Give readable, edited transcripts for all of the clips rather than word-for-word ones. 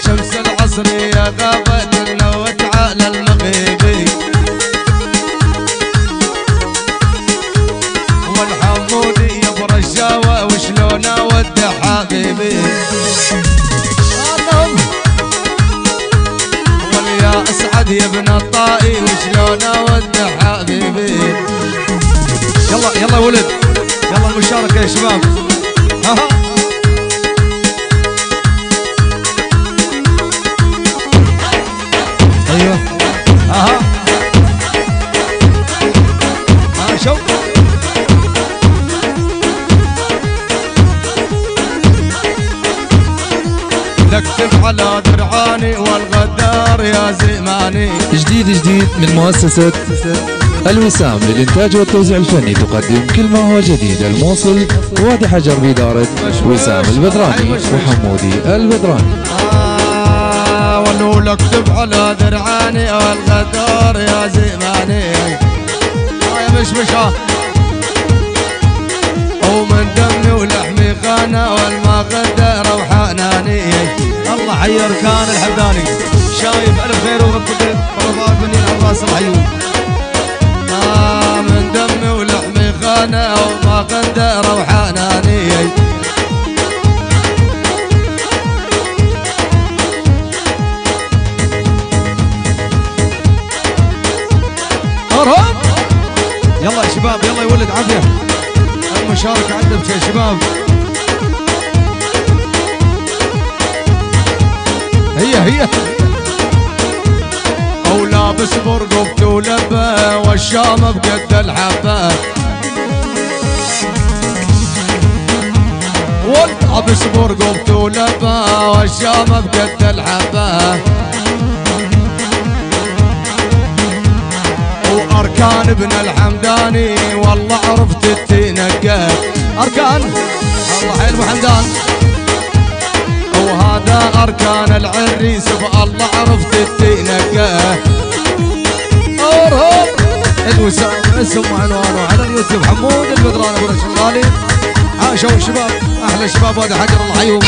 شمس العصرية غابت نوت على المغيبي، والحمودي برشاوة وشلونه ود حبيبي، واليا اسعد يا ابن الطائي وشلونه ود حبيبي. يلا يلا يا ولد، يلا المشاركة يا شباب. ايوه شوف نكتب على درعاني والغدار يا زماني. جديد من مؤسسة الوسام للإنتاج والتوزيع الفني تقدم كل ما هو جديد. الموصل وادي حجر بإدارة وسام البدراني وحمودي البدراني. ونقول اكتب على درعاني والغدار يا زماني. يا مشمشة ومن دمي ولحمي خانة والمغدة روحاناني. الله حي اركان الحمداني، شايف الف خير وربك طلبات مني الله يصلح عيون. من دمي ولحمي خانة والمغدة روحاناني. يلا يا شباب، يلا يا ولد عافية. المشاركة عندك يا شباب. هي او لابس برقبته ولبه والشام بقد الحبه، ولابس برقبته ولبه والشام بقد الحبه. واركان ابن الحمداني والله عرفت تنقى. اركان الله حي المحمدان، وهذا اركان العريس فالله عرفت تنقى. ارهب الوسام اسم وعنوانه على اليوتيوب حمود البدراني ابو رشد الغالي. عاشوا الشباب، احلى الشباب وادي حجر الله يحييهم.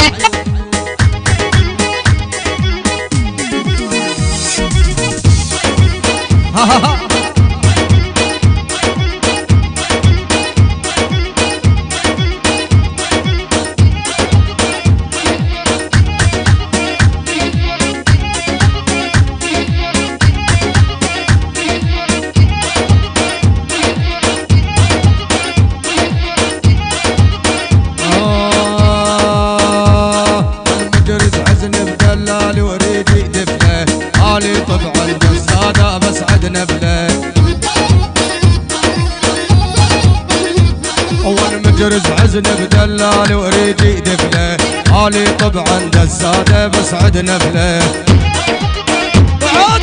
جرز عزن بدلال واريد يدفله، علي طبعا دساده بس عد نفله. بعد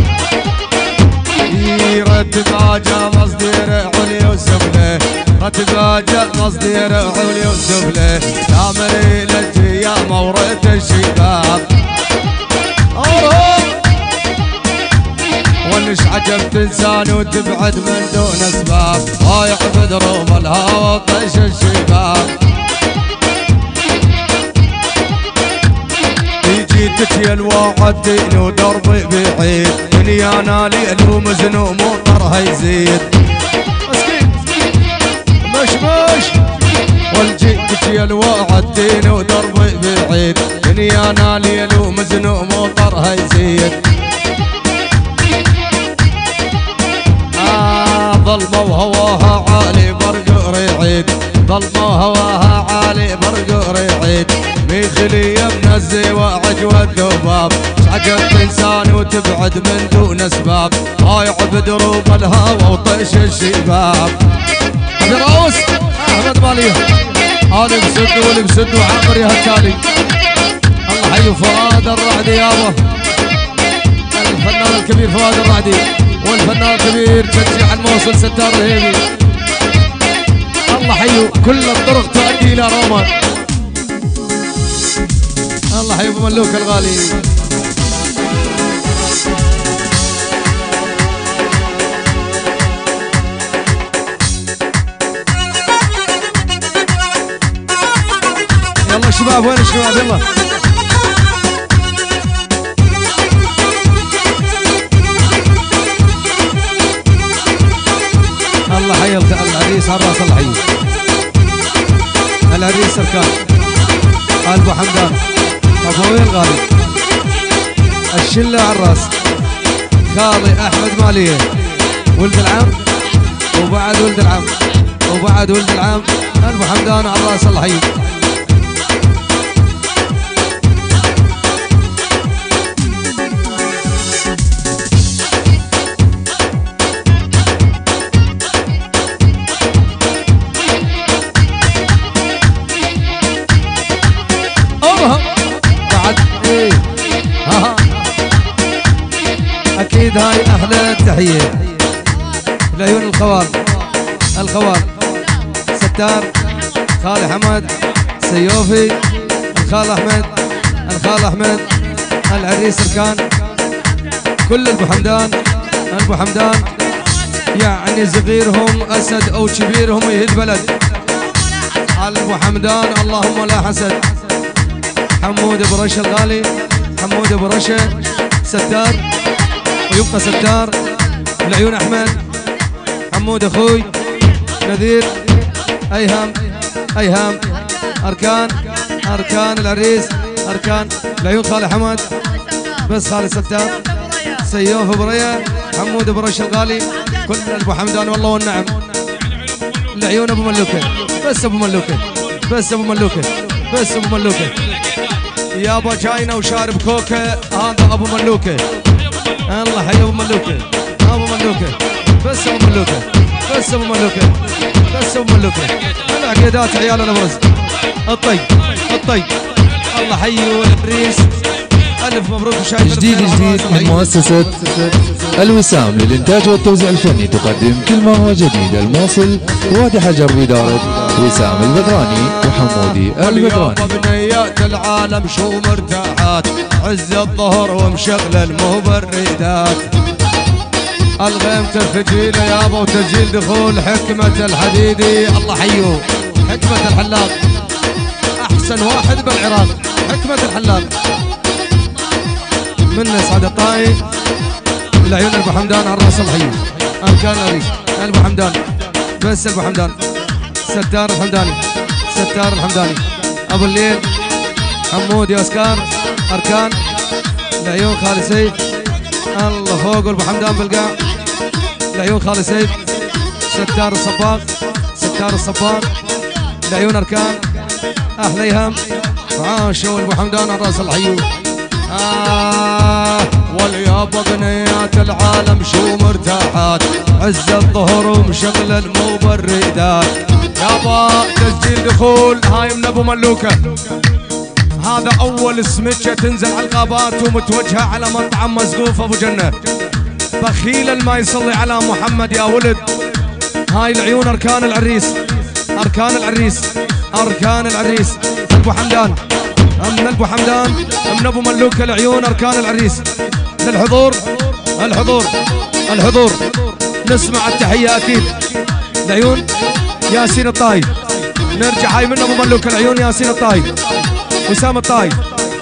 رتب عجا مصدر عليا وسفله، رتب عجا مصدر عليا وسفله. يا مريلتي يا مورة الشباب، ونش عجب تنسان وتبعد من دون اسباب. ضايع بدروم الهوى طيش الشباب، يجي تتيل وعدين ودربي بعيد. دنيانا ليل ومزنوم وطرها يزيد. مسكين مش والجي تتيل وعدين ودربي بعيد. دنيانا ليل ومزنوم وطرها يزيد. ظلمة وهواها عالي برق ريعيد، ظلمة وهواها عالي برق ريعيد. ميخلية من الزواعج والذباب، عجب انسان وتبعد من دون اسباب. ضايع بدروب الهوى وطيش الشباب. فراوس احمد ماليه هذا بسد واللي بسد وعامر يا هالتالي. الله حي فؤاد الرعدي يابا، الفنان الكبير فؤاد الرعدي، والفنان الكبير تشجيع الموصل ستار الهيبي. الله حيو كل الطرق تؤدي الى روما. الله حيو ابو ملوك الغالي. يلا شباب، وين الشباب؟ يلا خوي الغالي الشله على الراس خالي احمد ماليه ولد العم وبعد ولد العم وبعد ولد العم ابو حمدان على الراس الله يحييك. بعد ايه اكيد هاي احلى تحيه لعيون الخوال ستار خالي حمد سيوفي الخال احمد العريس اركان كل ابو حمدان يعني صغيرهم اسد او كبيرهم يهد بلد ابو حمدان اللهم لا حسد. حمود ابو رشه الغالي حمود ابو رشه ستار ويبقى ستار العيون احمد حمود اخوي نذير ايهام اركان العريس اركان العيون خالي حمد بس خالي ستار سيوف ابو ريا حمود ابو رشه الغالي كل ابو حمدان والله والنعم. العيون ابو ملوكه بس ابو ملوكه يابا جاينا وشارب كوكا هذا ابو ملوكه الله حي ابو ملوكه بس ابو ملوكه العقيدات عيال الابرز الطي الله حي والعريس الف مبروك وشايف جديد من مؤسسة الوسام للإنتاج والتوزيع الفني تقدم كل ما هو جديد. الموصل وادي حجر بإدارة وسام البدراني وحمودي البدراني. بنيات العالم شو مرتاحات عز الظهر ومشغل المبردات الغيم تفجيله يابا وتسجيل دخول حكمة الحديدي الله حيو حكمة الحلاق احسن واحد بالعراق حكمة الحلاق من سعد الطاي العيون ابو حمدان على الراس الله يحييه اركان العريس ابو حمدان بس ابو حمدان ستار الحمداني ابو الليل حمود ياسكار اركان العيون خالي سيف الله فوق ابو حمدان بالقاع العيون خالي سيف ستار الصباغ العيون اركان احلى ايهام عاشوا ابو حمدان على الراس الله يحييه واليابا بنيات العالم شو مرتاحات عز الظهر ومشغل المبردات يابا تسجيل دخول هاي من ابو ملوكه هذا اول سمكه تنزل على الغابات ومتوجهه على مطعم مسقوف ابو جنه بخيلا ما يصلي على محمد يا ولد. هاي العيون اركان العريس ابو حمدان من ابو حمدان من ابو ملوكه العيون اركان العريس للحضور نسمع التحيه اكيد العيون ياسين الطاي نرجع هاي من ابو ملوكه العيون ياسين الطاي وسام الطاي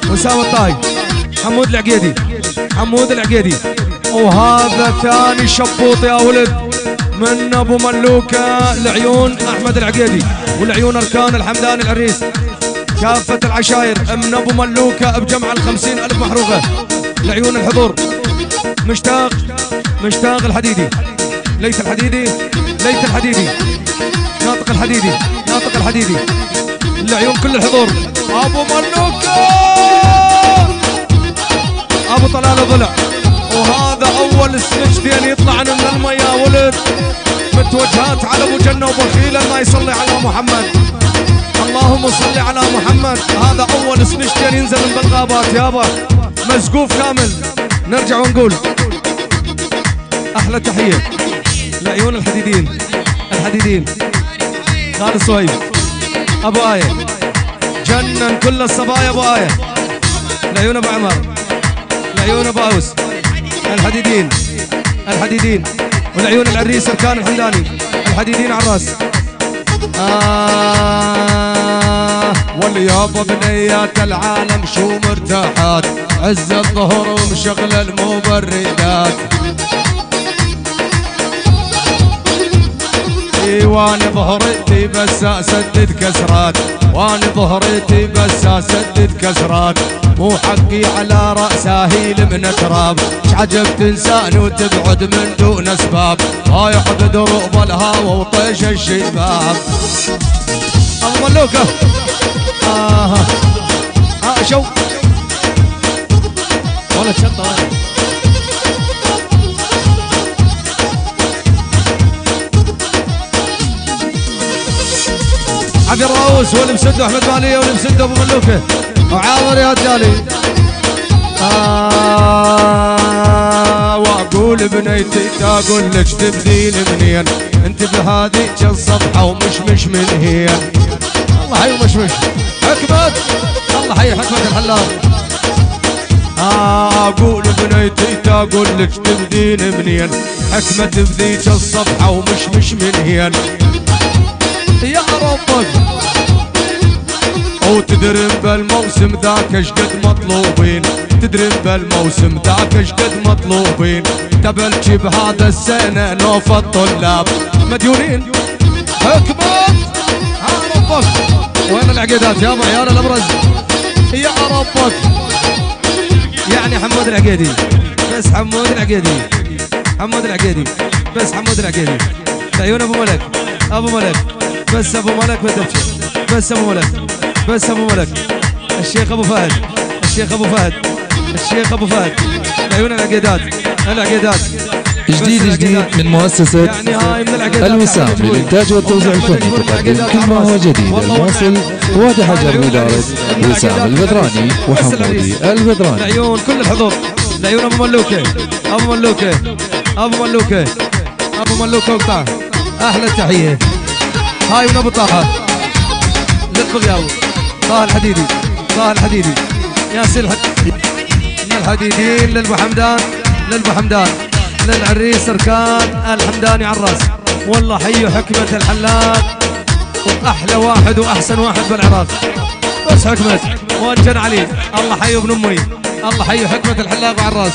حمود العقيدي وهذا ثاني شبوط يا ولد من ابو ملوكه العيون احمد العقيدي والعيون اركان الحمدان العريس كافة العشاير من ابو ملوكه بجمع 50,000 محروقه العيون الحضور مشتاق الحديدي ليث الحديدي ناطق الحديدي العيون كل الحضور ابو ملوكه ابو طلال ضلع وهذا اول سنجتين يطلع من الماء يا ولد متوجهات على ابو جنه وبخيلا ما يصلي على محمد اللهم صل على محمد. هذا اول سنجتين ينزل من بالغابات يابا مسقوف كامل. نرجع ونقول احلى تحيه لعيون الحديدين خالد صهيب ابو آية جنن كل الصبايا ابو آية العيون ابو عمر العيون ابو اوس الحديدين والعيون العريس اركان الحمداني الحديدين على الراس واليابا بنيات العالم شو مرتاحات عز الظهر ومشغل المبردات وانا ظهرتي بس اسدد كسرات، وانا ظهرتي بس اسدد كسرات، مو حقي على رأسه هيل من تراب، شعجب تنسان وتبعد من دون اسباب، رايح بدروب الهوى وطيش الشباب. ابو ملوكه شو ولا تشطه ولا عبد الراوس هو اللي مسده، احمد ماليه هو اللي مسده، ابو ملوكه وعاور يا تالي. واقول بنيتي تقول لك تبدين منين، انت بهذيك الصفحه ومش من هي. الله حي ومشمش حكمت، الله حي حكمت الحلاق. اقول بنيتي تقول لك تبدين منين، حكمت بذيك الصفحه ومش من هي. يا ربك وتدري بالموسم ذاك اشقد مطلوبين، تدري بالموسم ذاك اشقد مطلوبين، تبلشي بهذا السنة نوف الطلاب مديونين. حكمت يا ربك وين العقيدات يا عيال الابرز؟ يا ربك يعني حمود العقيدي بس، حمود العقيدي، حمود العقيدي بس، حمود العقيدي عيون ابو ملك، ابو ملك بس، ابو ملك ما تبكي بس، ابو ملك بس، ابو ملك. الشيخ ابو فهد، الشيخ ابو فهد، الشيخ ابو فهد عيون العقيدات، العقيدات جديد من مؤسسة يعني الوسام للإنتاج والتوزيع الفني تقدم كل ما هو جديد. الموصل وادي حجر بإدارة وسام البدراني وحمودي البدراني. لعيون كل الحضور، لعيون ابو ملوكه، ابو ملوكه، ابو ملوكه، ابو ملوكه وقطع احلى التحيه. هاي من ابو طه للبغياوي، طه الحديدي، طه الحديدي، ياسر الحديدي من الحديدين، للبو حمدان، للبو حمدان، للعريس اركان الحمداني عراس. والله حيوا حكمة الحلاق واحلى واحد واحسن واحد بالعراق، بس حكمة وانجن علي. الله حيوا ابن امي، الله حيوا حكمة الحلاق وعراس.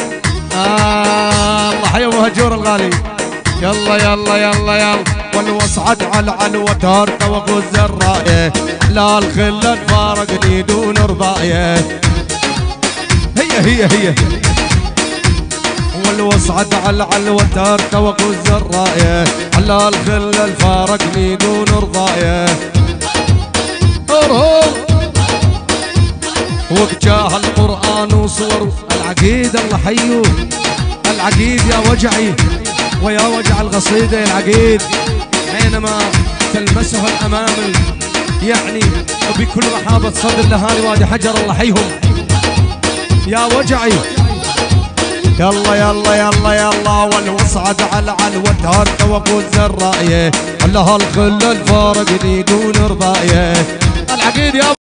الله حيوا مهجور الغالي. يلا يلا يلا يلا والوصعد على وتار توقف الزرايه، لا الخله تفارقني دون رضايه. هي والوصعد على وتار توقف الزرايه، لا الخله تفارقني دون رضايه. وقجاه القران وصور العقيد. الله حيو العقيد يا وجعي ويا وجع القصيدة العقيد، حينما تلمسه الأمام يعني بكل رحابة صدر لهالي وادي حجر. الله حيهم يا وجعي. يلا يلا يلا يلا والوصعد على الوتار توقف الزرايه، الله الخل الفارق دون رضايه. العقيد يا